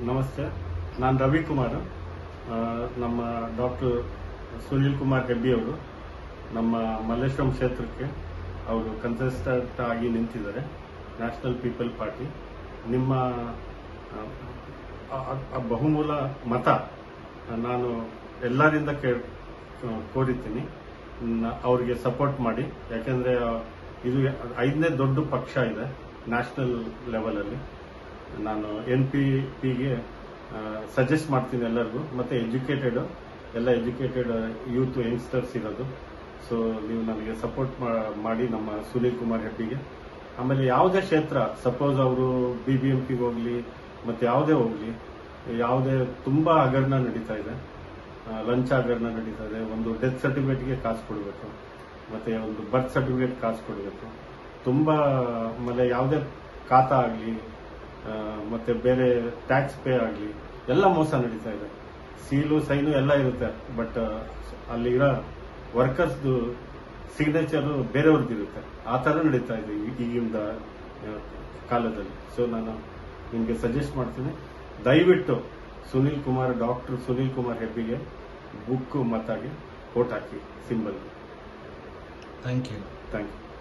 ನಮಸ್ತೆ, ನಾನು ರವಿಕುಮಾರ್. ನಮ್ಮ ಡಾಕ್ಟರ್ ಸುನೀಲ್ ಕುಮಾರ್ ಹೆಬ್ಬಿ ಅವರು ನಮ್ಮ ಮಲ್ಲೇಶ್ವರಂ ಕ್ಷೇತ್ರಕ್ಕೆ ಅವರು ಕನ್ಸೆಸ್ಟೆಂಟ್ ಆಗಿ ನಿಂತಿದ್ದಾರೆ. ನ್ಯಾಷನಲ್ ಪೀಪಲ್ ಪಾರ್ಟಿ ನಿಮ್ಮ ಬಹುಮೂಲ ಮತ ನಾನು ಎಲ್ಲರಿಂದ ಕೋರಿತೀನಿ, ಅವ್ರಿಗೆ ಸಪೋರ್ಟ್ ಮಾಡಿ. ಯಾಕೆಂದ್ರೆ ಇದು 5ನೇ ದೊಡ್ಡ ಪಕ್ಷ ಇದೆ ನ್ಯಾಷನಲ್ ಲೆವೆಲಲ್ಲಿ. ನಾನು NPPಗೆ ಸಜೆಸ್ಟ್ ಮಾಡ್ತೀನಿ ಎಲ್ಲರಿಗೂ. ಮತ್ತೆ ಎಲ್ಲ ಎಜುಕೇಟೆಡ್ ಯೂತ್ ಯಂಗ್ಸ್ಟರ್ಸ್ ಇರೋದು. ಸೊ ನೀವು ನನಗೆ ಸಪೋರ್ಟ್ ಮಾಡಿ ನಮ್ಮ ಸುನೀಲ್ ಕುಮಾರ್ ಹೆಬ್ಬಿಗೆ. ಆಮೇಲೆ ಯಾವುದೇ ಕ್ಷೇತ್ರ, ಸಪೋಸ್ ಅವರು BBMPಗೆ ಹೋಗ್ಲಿ ಮತ್ತೆ ಯಾವುದೇ ಹೋಗ್ಲಿ, ಯಾವುದೇ ತುಂಬಾ ಹಗರಣ ನಡೀತಾ ಇದೆ, ಲಂಚ ಹಗರಣ ನಡೀತಾ ಇದೆ. ಒಂದು ಡೆತ್ ಸರ್ಟಿಫಿಕೇಟ್ಗೆ ಕಾಸು ಕೊಡಬೇಕು, ಮತ್ತೆ ಒಂದು ಬರ್ತ್ ಸರ್ಟಿಫಿಕೇಟ್ ಕಾಸು ಕೊಡಬೇಕು. ತುಂಬಾ ಆಮೇಲೆ ಯಾವುದೇ ಖಾತಾ ಆಗಲಿ ಮತ್ತೆ ಬೇರೆ ಟ್ಯಾಕ್ಸ್ ಪೇ ಆಗಲಿ ಎಲ್ಲ ಮೋಸ ನಡೀತಾ ಇದೆ. ಸೀಲು ಸೈನು ಎಲ್ಲ ಇರುತ್ತೆ, ಬಟ್ ಅಲ್ಲಿರೋ ವರ್ಕರ್ಸ್ದು ಸಿಗ್ನೇಚರು ಬೇರೆಯವ್ರದ್ದಿರುತ್ತೆ. ಆ ಥರ ನಡೀತಾ ಇದೆ ಈಗಿನ ಕಾಲದಲ್ಲಿ. ಸೊ ನಾನು ನಿಮಗೆ ಸಜೆಸ್ಟ್ ಮಾಡ್ತೀನಿ, ದಯವಿಟ್ಟು ಡಾಕ್ಟರ್ ಸುನೀಲ್ ಕುಮಾರ್ ಹೆಬ್ಬಿಗೆ ಬುಕ್ ಮತ್ತಾಗಿ ವೋಟ್ ಹಾಕಿ ಸಿಂಬಲ್. Thank you.